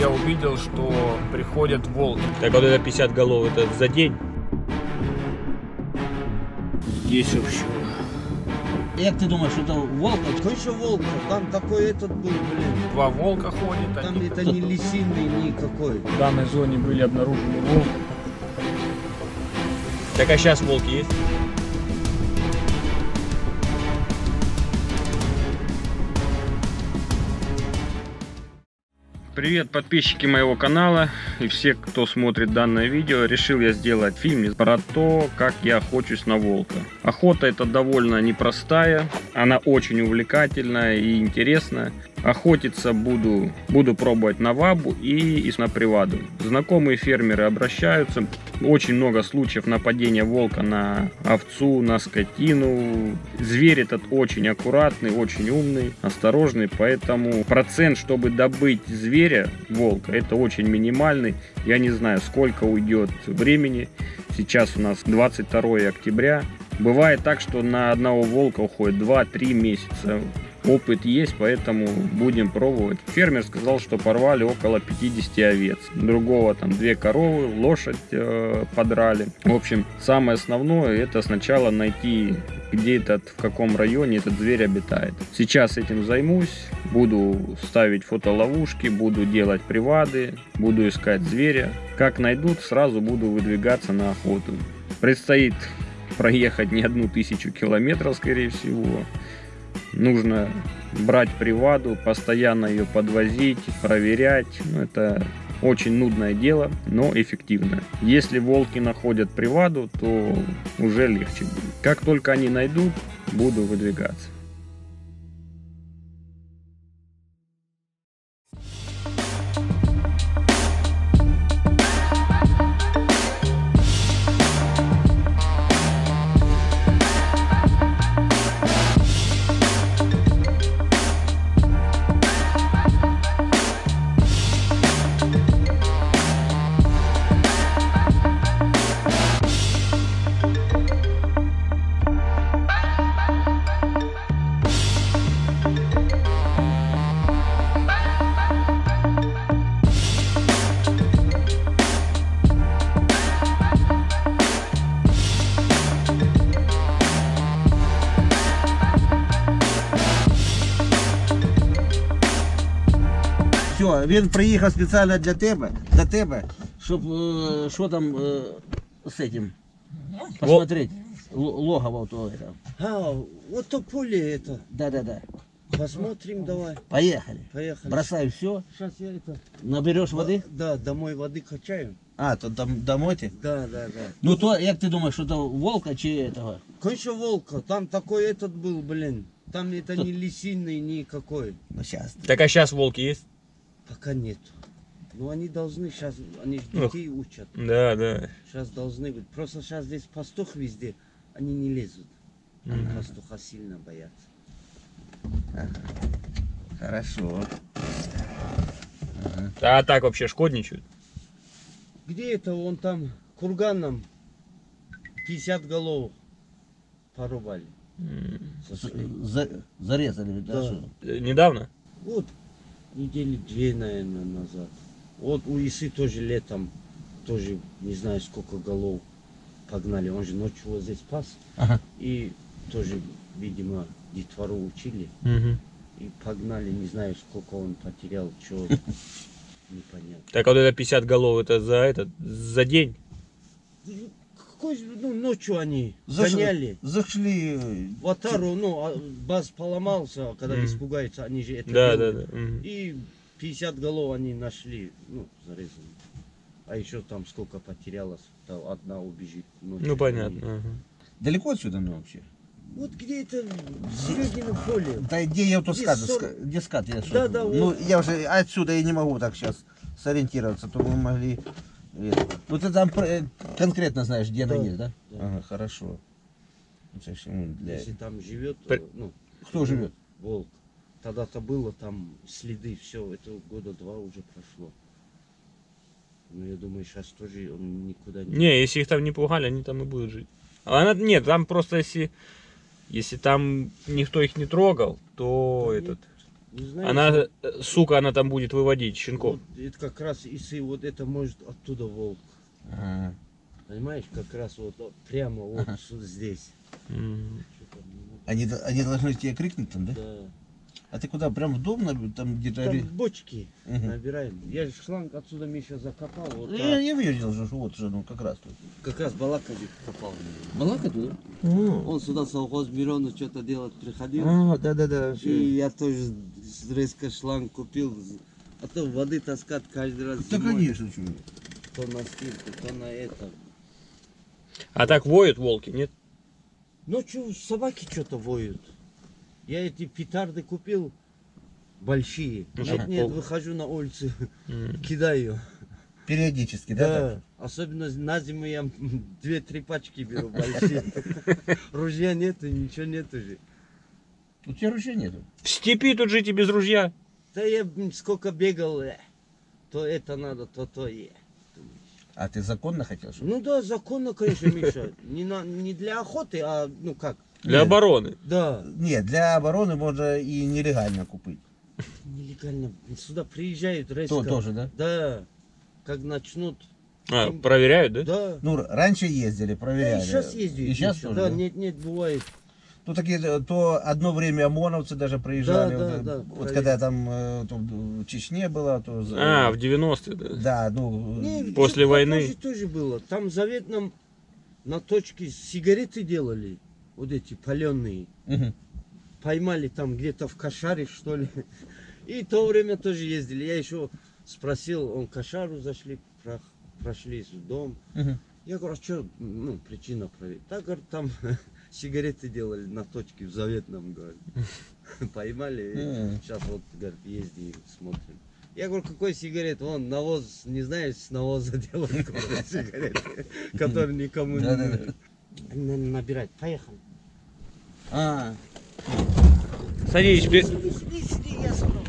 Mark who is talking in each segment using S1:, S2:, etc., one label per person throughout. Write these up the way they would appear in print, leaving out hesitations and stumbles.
S1: я увидел, что приходят волки.
S2: Так вот это 50 голов, это за день?
S3: Здесь вообще.
S4: Як ты думаешь, это волк?
S3: Конечно, волк. Там такой этот был, блин.
S1: Два волка ходят.
S3: Там
S1: Они...
S3: это не лисиный никакой.
S1: В данной зоне были обнаружены волки.
S2: Так а сейчас волк есть? Привет, подписчики моего канала и все, кто смотрит данное видео. Решил я сделать фильм про то, как я охочусь на волка. Охота это довольно непростая, она очень увлекательная и интересная. Охотиться буду пробовать на вабу и на приваду. Знакомые фермеры обращаются. Очень много случаев нападения волка на овцу, на скотину. Зверь этот очень аккуратный, очень умный, осторожный, поэтому процент, чтобы добыть зверя, волка, это очень минимальный. Я не знаю, сколько уйдет времени. Сейчас у нас 22 октября. Бывает так, что на одного волка уходит 2-3 месяца. Опыт есть, поэтому будем пробовать. Фермер сказал, что порвали около 50 овец. Другого там 2 коровы, лошадь подрали. В общем, самое основное это сначала найти, где в каком районе этот зверь обитает. Сейчас этим займусь. Буду ставить фотоловушки, буду делать привады, буду искать зверя. Как найдут, сразу буду выдвигаться на охоту. Предстоит проехать не 1000 километров, скорее всего. Нужно брать приваду, постоянно ее подвозить, проверять. Это очень нудное дело, но эффективное. Если волки находят приваду, то уже легче будет. Как только они найдут, буду выдвигаться.
S4: Все, він приїхав спеціально для тебе, щоб що там з этим посмотреть. Логово то это.
S3: А, вот то поле это.
S4: Да.
S3: Посмотрим, давай.
S4: Поехали.
S3: Поехали.
S4: Бросай все.
S3: Сейчас я это...
S4: Наберешь воды?
S3: Да, домой воды качаю.
S4: А, то домой ти?
S3: Да.
S4: Ну то, як ти думаєш, що то волка чи этого?
S3: Конечно, волка. Там такой этот был, блин. Там это не лисиный никакой.
S4: Ну сейчас.
S2: Так а сейчас волк есть?
S3: Пока нет. Но они должны сейчас, они ж детей учат.
S2: Да.
S3: Сейчас должны быть. Просто сейчас здесь пастух везде, они не лезут. Они пастуха сильно боятся.
S4: Хорошо.
S2: А так вообще шкодничают?
S3: Где это вон там курганом 50 голов порубали. Сошли.
S4: Зарезали, да?
S3: Да.
S4: Что?
S2: Недавно?
S3: Вот недели 2, наверное, назад. Вот у Исы тоже летом, тоже не знаю сколько голов погнали. Он же ночью вот здесь пас.
S4: Ага.
S3: И тоже, видимо, детвору учили.
S2: Угу.
S3: И погнали, не знаю сколько он потерял, что непонятно.
S2: Так вот это 50 голов, это за день?
S3: Какой, ну, ночью они гоняли.
S4: Зашли.
S3: В Атару, ну, баз поломался, когда испугаются, они же это
S2: Да.
S3: делают. И 50 голов они нашли, ну, зарезаны. А еще там сколько потерялось, там одна убежит.
S2: Ну понятно. Ага.
S4: Далеко отсюда мы вообще?
S3: Вот где это в середине поля.
S4: Да где я вот
S3: Где
S4: скат,
S3: 40?
S4: где скат? Я
S3: Да,
S4: ну,
S3: вот.
S4: я уже отсюда я не могу так сейчас сориентироваться, то мы могли... Ну ты там конкретно знаешь, где
S3: Да,
S4: она есть, да?
S3: да.
S4: Ага, хорошо.
S3: Если там живет, ну,
S4: Кто живет?
S3: волк. Тогда-то было там следы, все, это года 2 уже прошло. Ну я думаю, сейчас тоже он никуда не...
S2: Не, если их там не пугали, они там и будут жить. Нет, там просто если там никто их не трогал, то
S3: Да
S2: этот...
S3: Не знаю,
S2: Она, сука, она там будет выводить щенков.
S3: вот это как раз, если вот это может оттуда волк.
S4: Ага.
S3: Понимаешь, как раз вот прямо вот здесь.
S2: М.
S3: Что-то, ну,
S4: Они должны тебе крикнуть там, да?
S3: да.
S4: А ты куда? Прям в дом, там где-то...
S3: Там бочки
S4: Мгм.
S3: набираем. Я же шланг отсюда Миша закопал. Вот
S4: Ну,
S3: так.
S4: я видел же, что вот же, ну, как раз тут.
S3: Как раз Балаковик копал.
S5: Балака туда? Он сюда совхоз Мирону что-то делать приходил.
S4: Да-да-да.
S5: И я тоже резко шланг купил. А то воды таскать каждый раз.
S4: Да,
S5: зимой.
S4: конечно, что.
S5: То на стирку, то на это.
S2: А так воют волки, нет?
S3: Ночью собаки что-то воют. Я эти петарды купил большие.
S2: Ну,
S3: Нет,
S2: чтоб
S3: выхожу на улицу,
S2: М.
S3: кидаю.
S4: Периодически, да?
S3: Да, особенно на зиму я 2-3 пачки беру большие. Ружья нету, ничего нету же.
S4: У тебя ружья нету.
S2: В степи тут жить и без ружья.
S3: Да я сколько бегал, то это надо, то и.
S4: А ты законно хотел, чтобы?
S3: Ну да, законно, конечно, Миша. Не для охоты, а ну как.
S2: Для
S4: Нет.
S2: обороны.
S3: Да.
S4: Нет, для обороны можно и нелегально купить.
S3: Нелегально. Сюда приезжают резко.
S4: То тоже, да?
S3: Да. Как начнут.
S2: А, проверяют, да?
S3: Да.
S4: Ну, раньше ездили,
S3: Я
S4: проверяли.
S3: и сейчас ездю.
S4: И сейчас
S3: Миша.
S4: тоже,
S3: Да,
S4: да?
S3: нет, бывает.
S4: Ну, такие, то одно время ОМОНовцы даже проезжали.
S3: Да,
S4: вот,
S3: да,
S4: вот
S3: проверяли.
S4: когда я там то в Чечне была, то...
S2: А, в 90-е, да.
S4: Да, ну...
S3: Не,
S2: После
S3: в
S2: войны.
S3: Запорожье тоже было. Там заветном на точке сигареты делали. Вот эти паленые.
S4: мгм.
S3: Поймали там где-то в Кашаре, что ли. И в то время тоже ездили. Я еще спросил, он Кашару зашли, прошли в дом.
S4: Мгм.
S3: Я говорю, а что, ну, причина проверить? Так, говорит, там сигареты делали на точке в заветном, говорит. Поймали,
S4: Мгм.
S3: сейчас вот, говорит, ездим, смотрим. Я говорю, какой сигарет? Вон, навоз, не знаешь, с навоза делают сигареты, которые никому не
S4: Да-да-да.
S3: нужны. Надо набирать, поехали.
S4: А,
S2: Садись,
S3: Сиди, я сказал.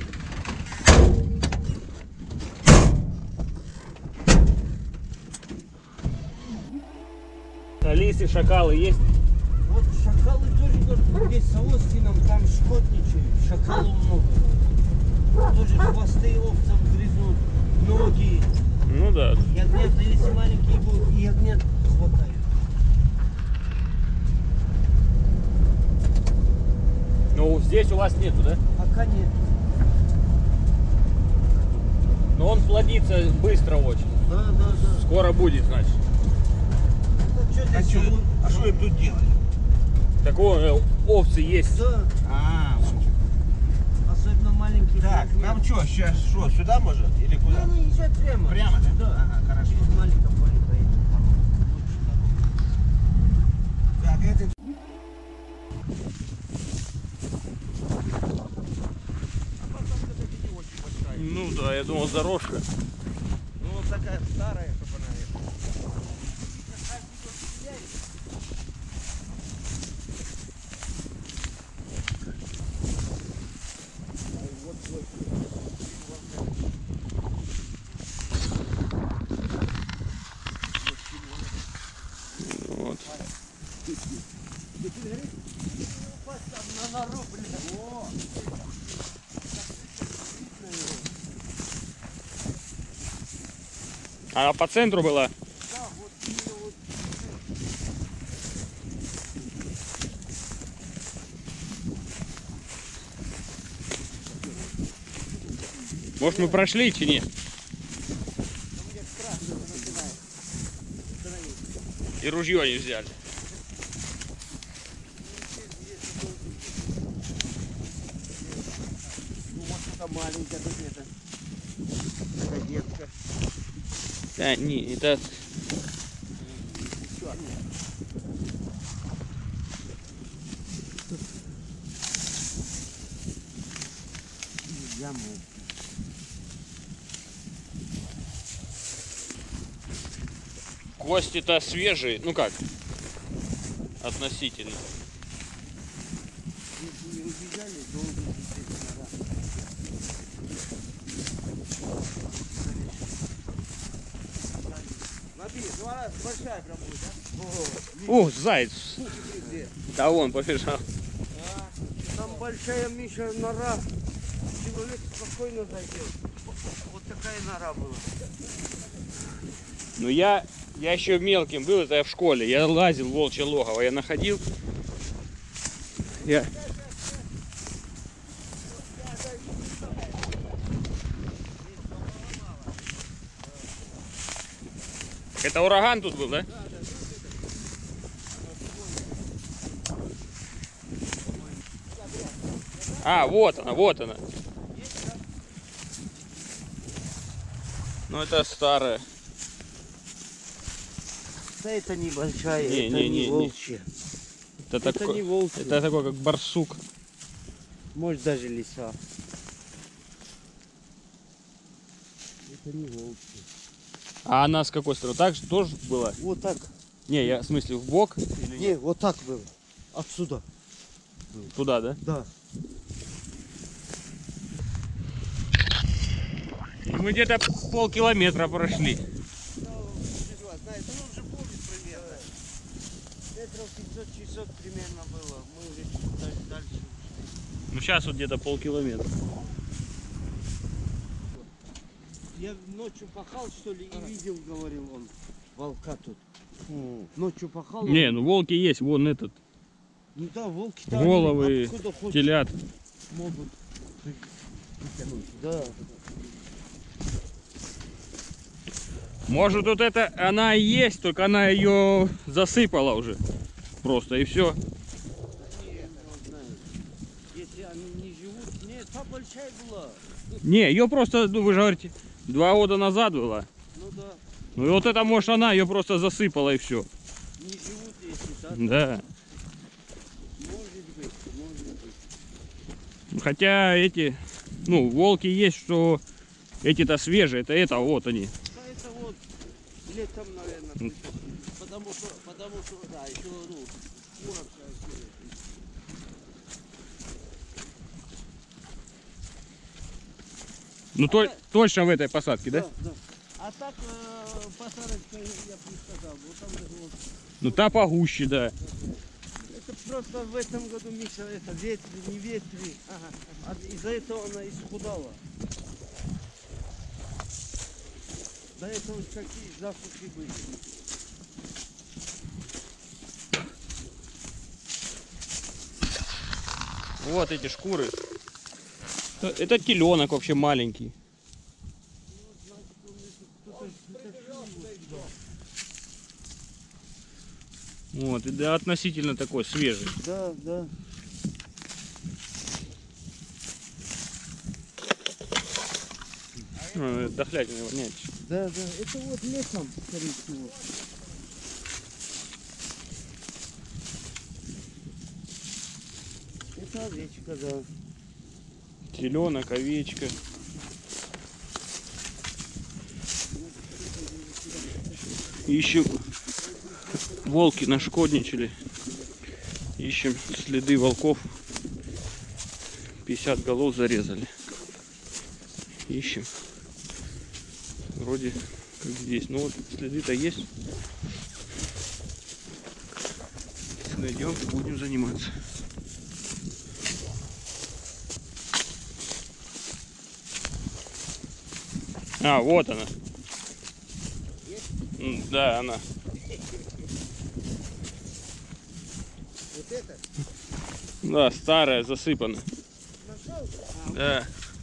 S2: лисы, шакалы есть?
S3: Вот шакалы тоже, говорят, здесь с Авостином, там шкотничают, шакалов много. Тоже хвосты овцам грызут, ноги.
S2: Ну да.
S3: Ягнята, если маленькие будут, и ягнят хватает.
S2: Ну, здесь у вас нету, да?
S3: Пока нет.
S2: Но он плодится быстро очень.
S3: Да, да, да.
S2: Скоро будет, значит.
S3: Ну, что здесь?
S4: а что им тут делать?
S2: Такого овцы есть.
S3: Да, особенно маленькие.
S4: Так, нам что, сейчас что, сюда можно или куда?
S3: Надо езжать прямо.
S4: Прямо, да?
S3: Да.
S4: Ага, хорошо.
S3: Через маленькое поле поедем. Там лучше дорога.
S4: Так, это...
S2: Ну да, я думал, дорожка.
S4: Ну, вот такая старая, чтобы она...
S2: Вот. Она по центру была? Может, мы прошли, чи нет? И ружье не взяли.
S4: Ну, вот это маленькая, тут это... Это детка.
S2: Да, не, это...
S3: Яму.
S2: Кости-то свежие, ну как, относительно.
S3: Если не убежали, долго действительно, да.
S4: Смотри, ну она большая прям будет, да?
S2: О, заяц. Да вон побежал.
S3: Там большая, Миша, нора. Человек спокойно зайдет. Вот такая нора была.
S2: Ну я еще мелким был, это я в школе. Я лазил в волчье логово, я находил. Это ураган тут был, да? А, вот она, вот она. Ну это старая.
S3: Да это небольшая,
S2: Не,
S3: это
S2: не,
S3: не
S2: не.
S3: волчья.
S2: Это
S3: Это
S2: такой,
S3: не волчья.
S2: это такой как барсук.
S3: Может даже лиса. Это не волчья.
S2: А она с какой стороны? Так же тоже была?
S3: Вот так.
S2: Не, я в смысле в бок или
S3: Не, вот так было. Отсюда.
S2: туда, да?
S3: Да.
S2: Мы где-то полкилометра прошли.
S3: Знаете, ну уже будет примерно. Метров 500-600 примерно было. Мы уже чуть дальше ушли.
S2: Ну сейчас вот где-то полкилометра.
S3: Я ночью пахал, что ли, и видел, говорил он, волка тут. Ночью пахал.
S2: Не, ну волки есть, вон этот.
S3: Ну да, волки-то
S2: Головы,
S3: они откуда хоть
S2: телят.
S3: могут вытянуть. Да.
S2: Может вот это она и есть, только она ее засыпала уже. Просто и все.
S3: Нет, не знаю. Если они не живут. Нет, та большая была.
S2: Не, ее просто, ну вы же говорите, 2 года назад была.
S3: Ну да.
S2: Ну и вот это может она ее просто засыпала и все.
S3: Не живут, если так.
S2: Да.
S3: Может быть, может быть.
S2: Хотя эти, ну, волки есть, что эти-то свежие, это вот они.
S3: Да это вот летом, наверное, потому что, да, еще, ну, шкура вся свежая.
S2: Ну точно в этой посадке, да?
S3: Да. А так посадочка, я бы не сказал, вот там вот.
S2: Ну та погуще, да.
S3: Это просто в этом году, Миша, это ветри, не ветри. Ага. Из-за этого она исхудала. До этого какие засухи были.
S2: Вот эти шкуры. Это теленок вообще маленький. Вот, и да, относительно такой свежий.
S3: Да, да.
S2: Дохлятина его нет.
S3: Да, да. Это вот летом, скорее всего. Это овечка, да.
S2: Теленок, овечка. Ищем. Волки нашкодничали. Ищем следы волков. 50 голов зарезали. Ищем. Вроде как здесь. Ну вот следы-то есть. Найдем, будем заниматься. А, вот она. Да, она.
S3: Вот это?
S2: Да, старая, засыпана.
S3: Нашел?
S2: Да.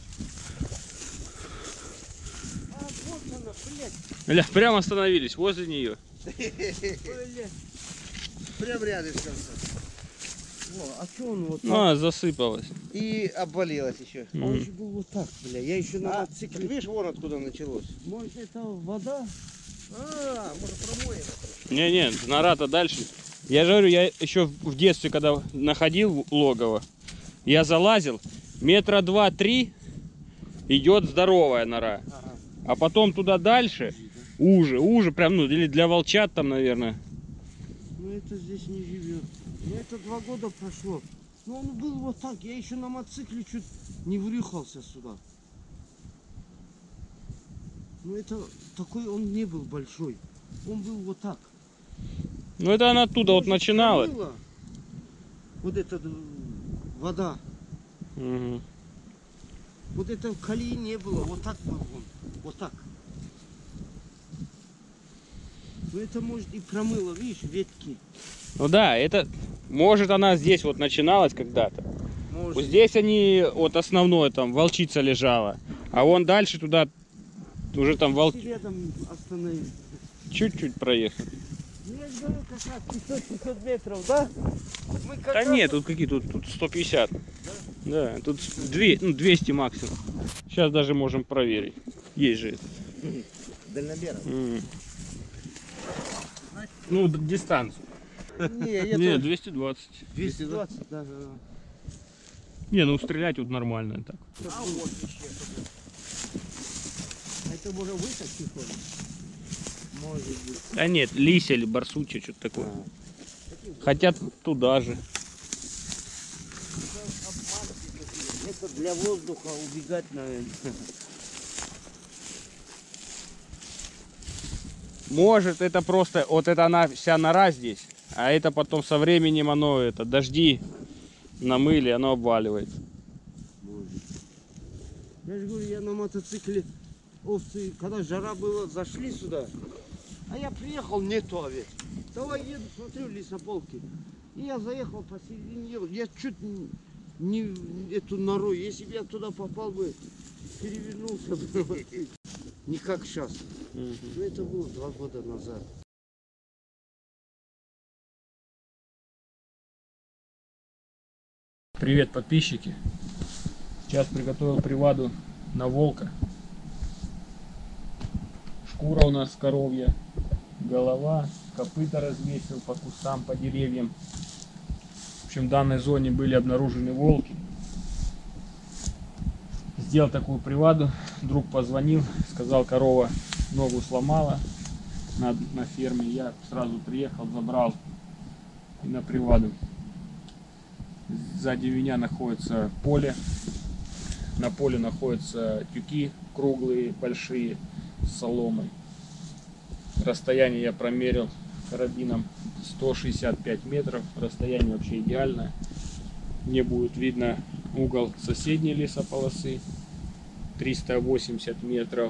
S3: А вот она, блядь.
S2: Ля, прямо остановились возле нее.
S3: Блядь.
S4: Прям рядышком.
S3: Во, а что он вот так?
S2: А, засыпалась.
S4: И обвалилась еще.
S3: Он же был вот так, бля. Я еще на
S4: Так
S3: мотоцикле.
S4: видишь, вон откуда началось.
S3: Может это вода?
S4: А, может промоина.
S2: Не, нора-то дальше. Я же говорю, я еще в детстве, когда находил логово, я залазил, метра 2-3 идет здоровая нора.
S3: Ага.
S2: А потом туда дальше, уже, прям, ну, или для волчат там, наверное.
S3: Ну это здесь не живет. Ну это 2 года прошло. Ну он был вот так. Я еще на мотоцикле чуть не врюхался сюда. Ну это такой он не был большой. Он был вот так.
S2: Ну это она оттуда вот
S3: Может,
S2: начинала.
S3: промыла Вот эта вода.
S2: Мгм.
S3: Вот это в колеи не было, вот так был он, вот так. Ну это может и промыло, видишь, ветки.
S2: Ну да, это... Может она здесь вот начиналась когда-то.
S3: Может.
S2: Вот здесь они, вот основное там, волчица лежала. А вон дальше туда уже там
S3: Рядом остановить.
S2: чуть-чуть проехали.
S3: Ну я же говорю, как раз 500 метров, да? Мы как
S2: Да
S3: раз
S2: нет, тут какие тут 150. Да, тут 200 максимум. Сейчас даже можем проверить. Есть же это.
S4: Дальномером.
S2: Ну, дистанцию.
S4: Не, я
S2: Не,
S4: тоже
S2: 220.
S3: 220, да.
S2: Не, ну стрелять вот нормально так.
S3: А вот еще. Это может высоко ходит? Может быть.
S2: Да нет, лися или барсучья, что-то такое. Хотят туда же.
S3: Это для воздуха убегать, наверное.
S2: Может, это просто, вот это она вся нора здесь, а это потом со временем оно, это дожди намыли, оно обваливается.
S3: Я же говорю, я на мотоцикле овцы, когда жара была, зашли сюда. А я приехал, нету овец. Давай еду, смотрю, лесополки. И я заехал посередине, я чуть не эту нору, если бы я туда попал бы, перевернулся бы. Не как сейчас. Но это было 2 года назад.
S1: Привет, подписчики. Сейчас приготовил приваду на волка. Шкура у нас коровья, голова, копыта развесил по кустам, по деревьям. В общем, в данной зоне были обнаружены волки. Сделал такую приваду. Друг позвонил, сказал, корова ногу сломала на ферме. Я сразу приехал, забрал и на приваду. Сзади меня находится поле. На поле находятся тюки круглые, большие, с соломой. Расстояние я промерил карабином 165 метров. Расстояние вообще идеальное. Мне будет видно угол соседней лесополосы 380 метров.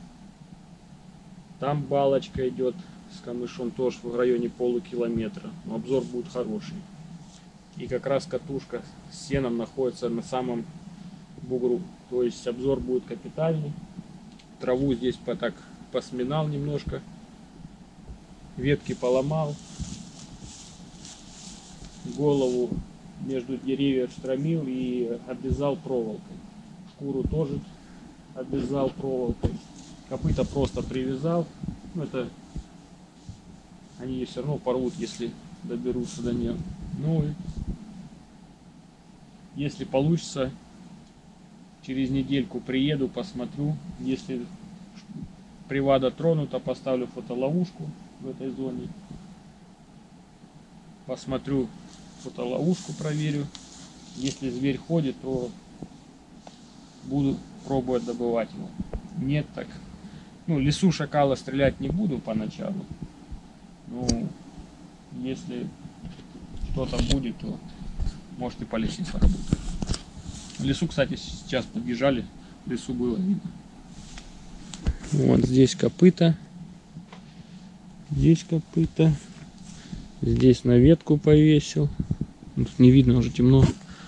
S1: Там балочка идет с камышом тоже в районе полукилометра. Но обзор будет хороший. И как раз катушка с сеном находится на самом бугру. То есть обзор будет капитальный. Траву здесь так посминал немножко. Ветки поломал. Голову между деревьев стромил и обвязал проволокой. Шкуру тоже обвязал проволокой. Копыта просто привязал. Ну, это они все равно порвут, если доберутся до нее. Ну и если получится, через недельку приеду, посмотрю. Если привада тронута, поставлю фотоловушку в этой зоне. Посмотрю фотоловушку, проверю. Если зверь ходит, то буду пробовать добывать его. Нет, так. Ну, лесу шакала стрелять не буду поначалу. Ну, если что-то будет, то может и по лисице работать. В лесу, кстати, сейчас подъезжали, в лесу было видно. Вот здесь копыта. Здесь копыта. Здесь на ветку повесил. Тут не видно, уже темно.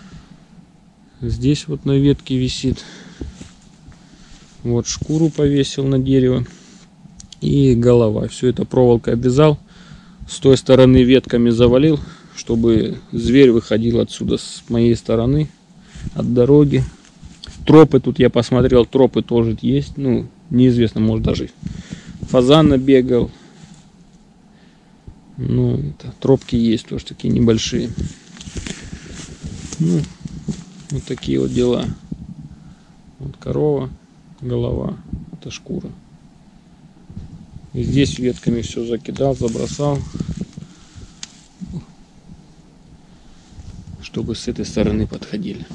S1: Здесь вот на ветке висит. Вот шкуру повесил на дерево. И голова. Все это проволокой обвязал. С той стороны ветками завалил, чтобы зверь выходил отсюда с моей стороны, от дороги. Тропы тут я посмотрел, тропы тоже есть. Ну, неизвестно, может даже фазан набегал. Ну, это, тропки есть тоже такие небольшие. Ну, вот такие вот дела. Вот корова, голова, это шкура. И здесь ветками все закидал, забросал, чтобы с этой стороны подходили.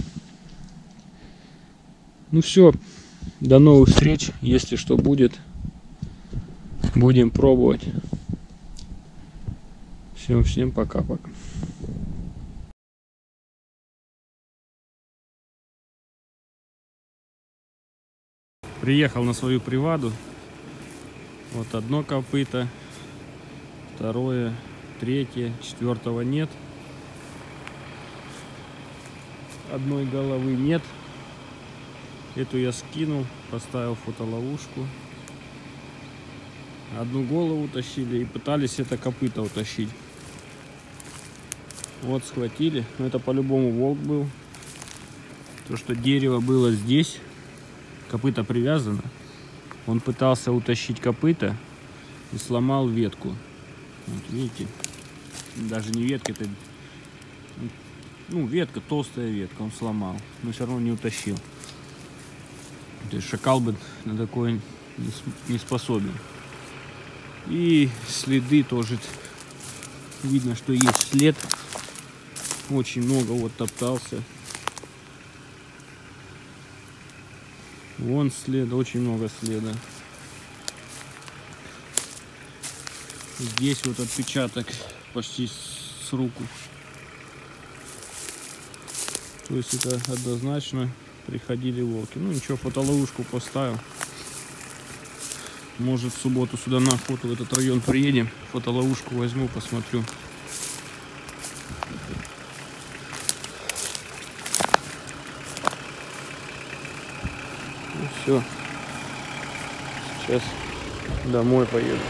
S1: Ну все, до новых встреч. Если что будет, будем пробовать. Всем пока-пока.
S2: Приехал на свою приваду. Вот одно копыто, второе, третье, четвертого нет. Одной головы нет. Эту я скинул, поставил фотоловушку. Одну голову утащили и пытались это копыто утащить. Вот схватили. Но это по-любому волк был. То, что дерево было здесь, копыто привязано. Он пытался утащить копыто и сломал ветку. Вот видите, даже не ветка, это ветка, толстая ветка, он сломал, но все равно не утащил. То есть шакал бы на такое не способен. И следы тоже видно, что есть след. Очень много вот топтался. Вон след, очень много следа. Здесь вот отпечаток почти с руку. То есть это однозначно приходили волки. Ну ничего, фотоловушку поставил. Может в субботу сюда на охоту в этот район приедем. Фотоловушку возьму, посмотрю. Ну все. Сейчас домой поеду.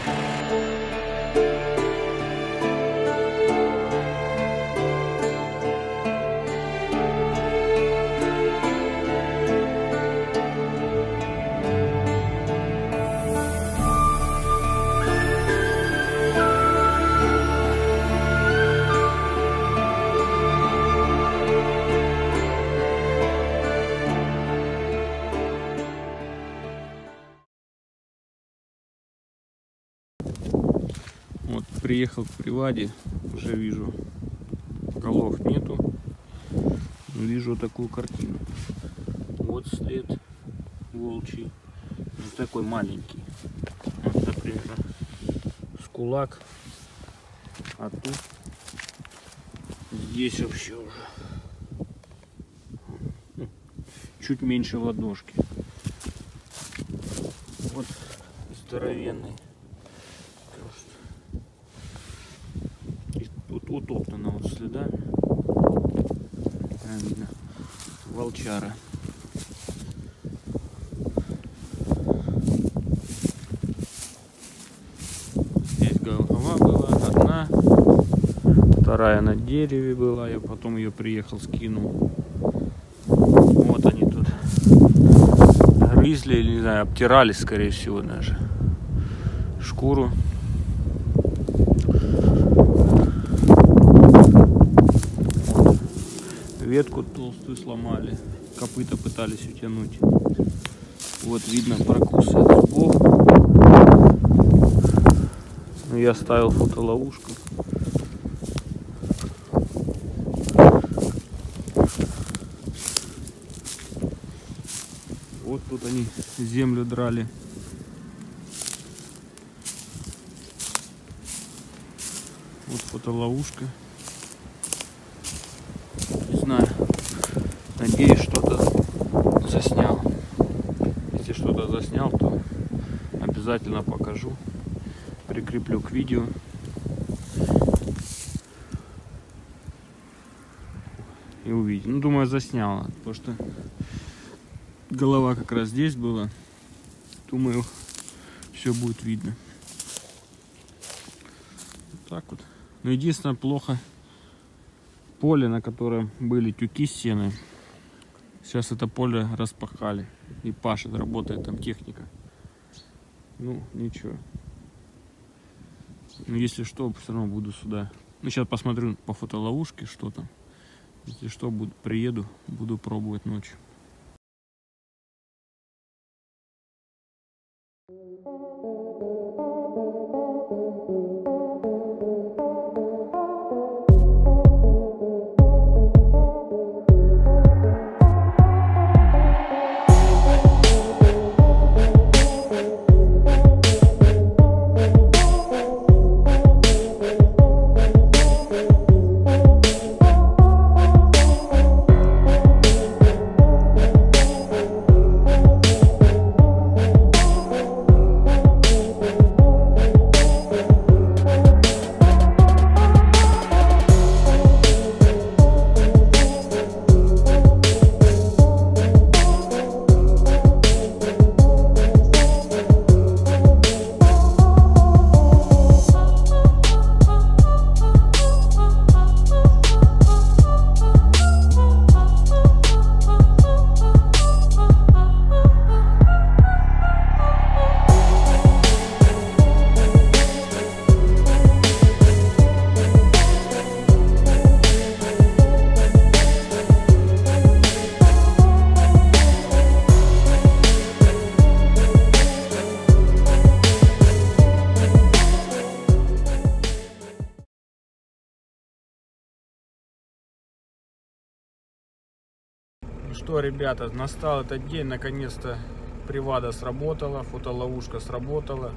S2: Вот приехал к приваде, уже вижу, голов нету, но вижу такую картину. Вот след волчий, вот такой маленький, вот, например, с кулак, а тут здесь вообще уже чуть меньше ладошки. Вот здоровенный. Утоптано вот следами. Видно. Волчара. Здесь голова была одна, вторая на дереве была. Я потом ее приехал, скинул. Вот они тут грызли, или не знаю, обтирали, скорее всего, даже шкуру. Ветку толстую сломали, копыта пытались утянуть. Вот видно прокусы от зубов. Но я ставил фотоловушку. Вот тут они землю драли. Вот фотоловушка. Надеюсь, что-то заснял. Если что-то заснял, то обязательно покажу. Прикреплю к видео. И увидим. Ну, думаю, заснял. Потому что голова как раз здесь была. Думаю, все будет видно. Вот так вот. Но единственное, плохо поле, на котором были тюки с сеной. Сейчас это поле распахали и пашет, работает там техника. Ну, ничего. Но если что, все равно буду сюда. Ну, сейчас посмотрю по фотоловушке, что там. Если что, приеду, буду пробовать ночью.
S1: Ну что, ребята, настал этот день, наконец-то привада сработала, фотоловушка сработала.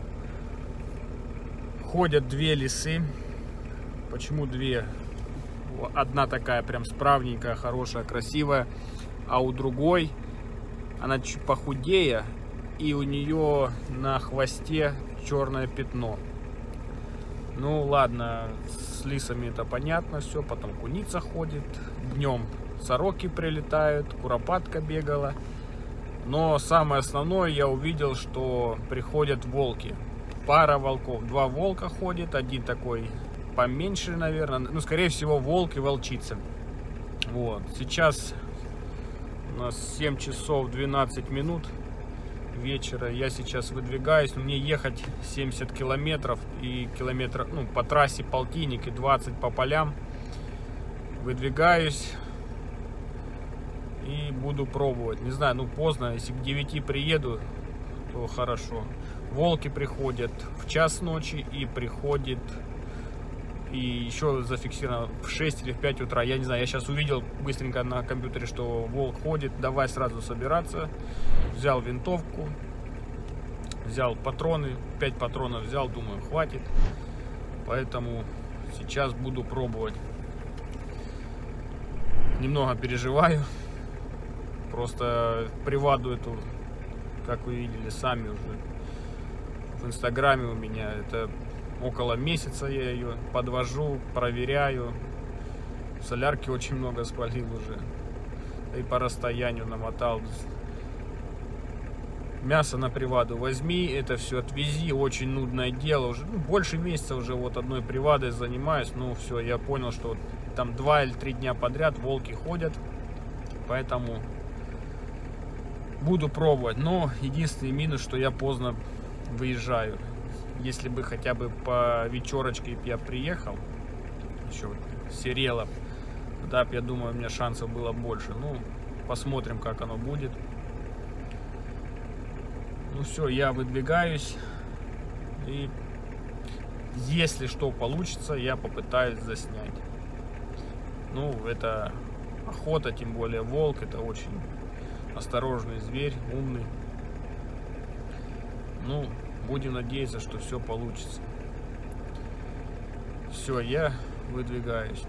S1: Ходят две лисы. Почему две? Одна такая прям справненькая, хорошая, красивая, а у другой она чуть похудее, и у нее на хвосте черное пятно. Ну ладно, с лисами это понятно все, потом куница ходит, днем сороки прилетают, куропатка бегала. Но самое основное, я увидел, что приходят волки. Пара волков, два волка ходит, один такой поменьше, наверное, ну, скорее всего, волк и волчица. Вот, сейчас у нас 7 часов 12 минут вечера, я сейчас выдвигаюсь, мне ехать 70 километров, и километров, ну, по трассе полтинник и 20 по полям. Выдвигаюсь и буду пробовать, не знаю, ну, поздно, если к 9 приеду, то хорошо. Волки приходят в час ночи и приходят, и еще зафиксировано в 6 или в 5 утра, я не знаю, я сейчас увидел быстренько на компьютере, что волк ходит, давай сразу собираться. Взял винтовку, взял патроны, 5 патронов взял, думаю, хватит, поэтому сейчас буду пробовать. Немного переживаю, просто приваду эту, как вы видели сами уже в инстаграме у меня, это около месяца я ее подвожу, проверяю. Солярки очень много спалил уже, и по расстоянию намотал. Мясо на приваду возьми, это все отвези, очень нудное дело. Уже больше месяца уже вот одной привадой занимаюсь. Ну все, я понял, что вот там 2 или 3 дня подряд волки ходят, поэтому буду пробовать. Но единственный минус, что я поздно выезжаю. Если бы хотя бы по вечерочке я приехал, еще серело, тогда, я думаю, у меня шансов было больше. Ну, посмотрим, как оно будет. Ну все, я выдвигаюсь, и если что получится, я попытаюсь заснять. Ну, это охота, тем более волк, это очень осторожный зверь, умный. Ну, будем надеяться, что все получится. Все, я выдвигаюсь.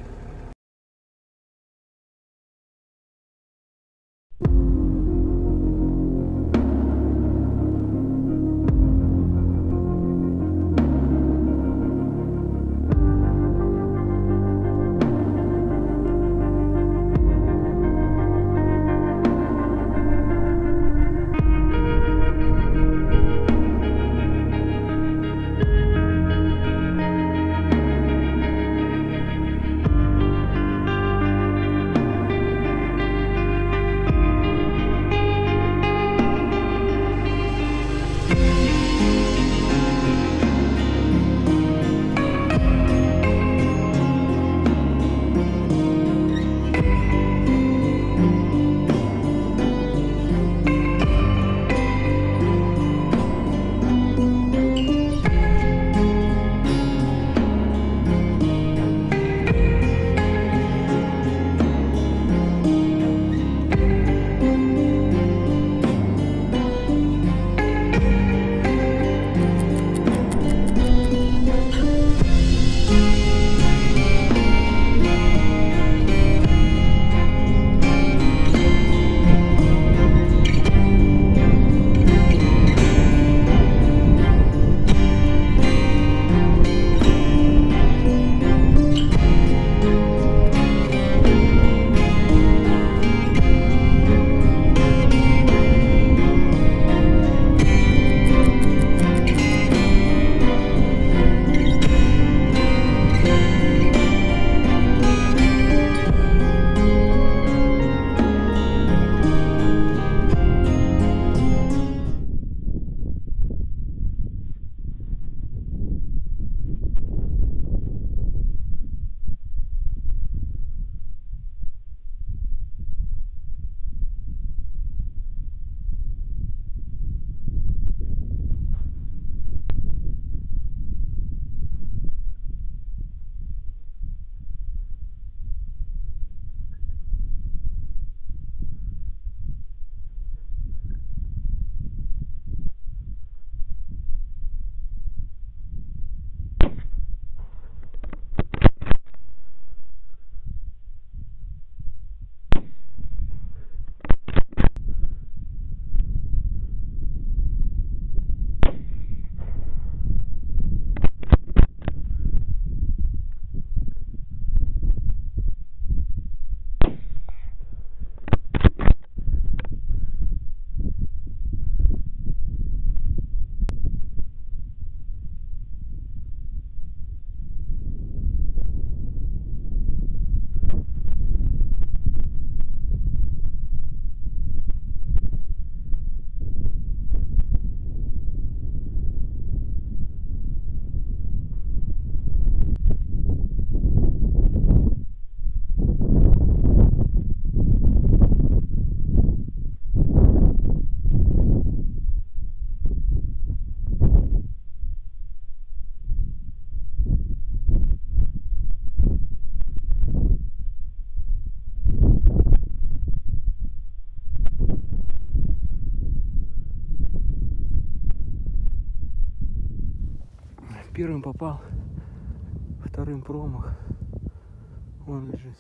S1: Первым попал, вторым промах. Он лежит.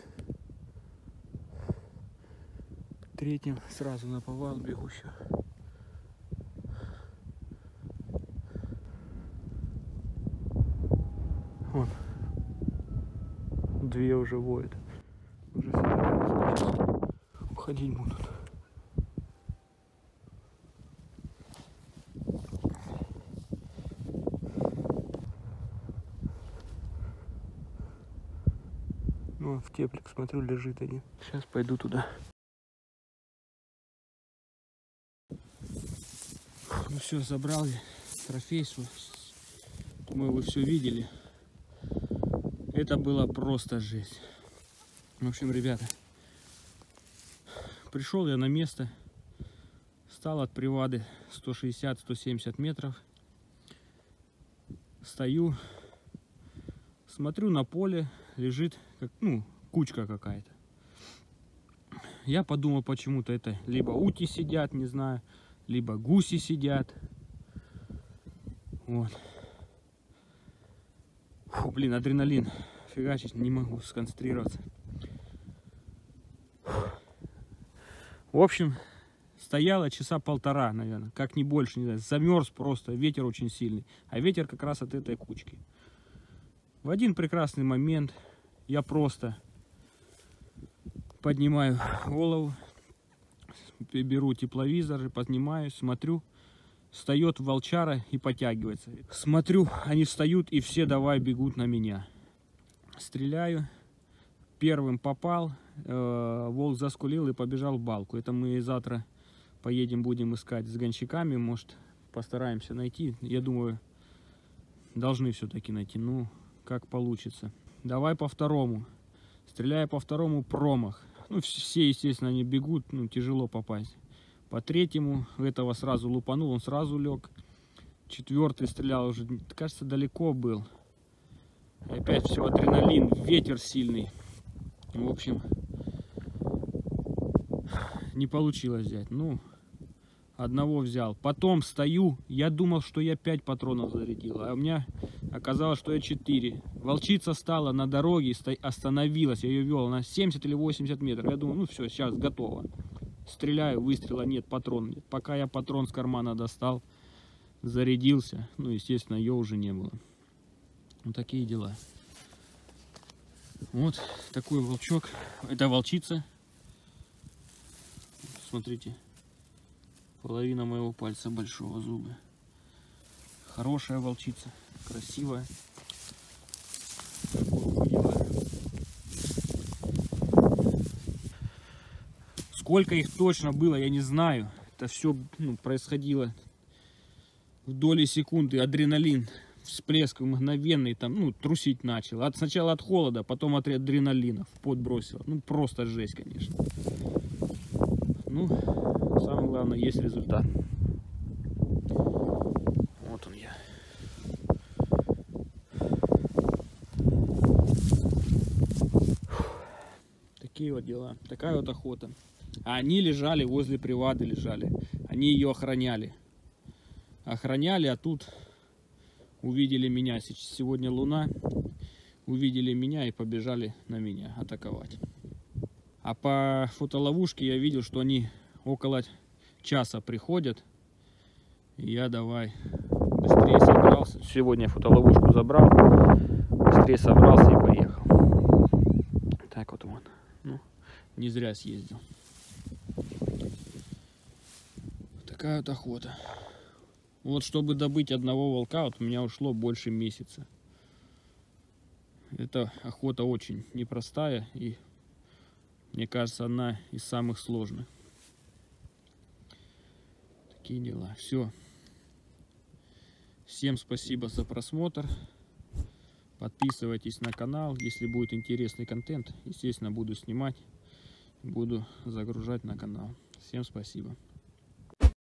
S1: Третьим сразу наповал бегущую. Вон. Две уже воют. Уже собираются. Уходить будут. Ну, в теплик, смотрю, лежит один. Сейчас пойду туда. Ну все, забрал я трофей. Мы его все видели. Это было просто жесть. В общем, ребята, пришел я на место. Стал от привады 160-170 метров. Стою, смотрю на поле, лежит как, ну, кучка какая-то. Я подумал, почему-то это либо утки сидят, не знаю, либо гуси сидят. Вот. Фу, блин, адреналин. Фигачить не могу сконцентрироваться. В общем, стояла часа полтора, наверное, как не больше, не знаю. Замерз просто, ветер очень сильный. А ветер как раз от этой кучки. В один прекрасный момент я просто поднимаю голову, беру тепловизор, поднимаюсь, смотрю. Встает волчара и подтягивается. Смотрю, они встают и все давай бегут на меня. Стреляю. Первым попал. Волк заскулил и побежал в балку. Это мы завтра поедем, будем искать с гонщиками. Может, постараемся найти. Я думаю, должны все-таки найти. Ну, как получится. Давай по второму. Стреляю по второму, промах. Ну, все, естественно, они бегут. Ну, тяжело попасть. По третьему этого сразу лупанул, он сразу лег. Четвертый стрелял уже, кажется, далеко был. И опять все, адреналин, ветер сильный. В общем, не получилось взять. Ну, одного взял. Потом стою, я думал, что я 5 патронов зарядил, а у меня оказалось, что я 4. Волчица стала на дороге, остановилась, я ее вел на 70 или 80 метров. Я думал, ну все, сейчас готово. Стреляю, выстрела нет, патрон нет. Пока я патрон с кармана достал, зарядился. Ну, естественно, ее уже не было. Вот такие дела. Вот такой волчок. Это волчица. Смотрите. Половина моего пальца большого зуба. Хорошая волчица. Красивая. Сколько их точно было, я не знаю. Это все, ну, происходило в доли секунды. Адреналин, всплеск мгновенный, там, ну, трусить начал. Сначала от холода, потом от адреналина. В пот бросило. Ну, просто жесть, конечно. Ну, самое главное, есть результат. Вот он я. Такие вот дела. Такая вот охота. А они лежали возле привады, лежали. Они ее охраняли. Охраняли, а тут увидели меня. Сегодня луна. Увидели меня и побежали на меня атаковать. А по фотоловушке я видел, что они около часа приходят. И я давай быстрее собрался. Сегодня фотоловушку забрал. Быстрее собрался и поехал. Так вот. Ну, не зря съездил. Такая вот охота. Вот чтобы добыть одного волка, вот у меня ушло больше месяца. Эта охота очень непростая и, мне кажется, одна из самых сложных. Такие дела. Все. Всем спасибо за просмотр. Подписывайтесь на канал. Если будет интересный контент, естественно, буду снимать. Буду загружать на канал. Всем спасибо.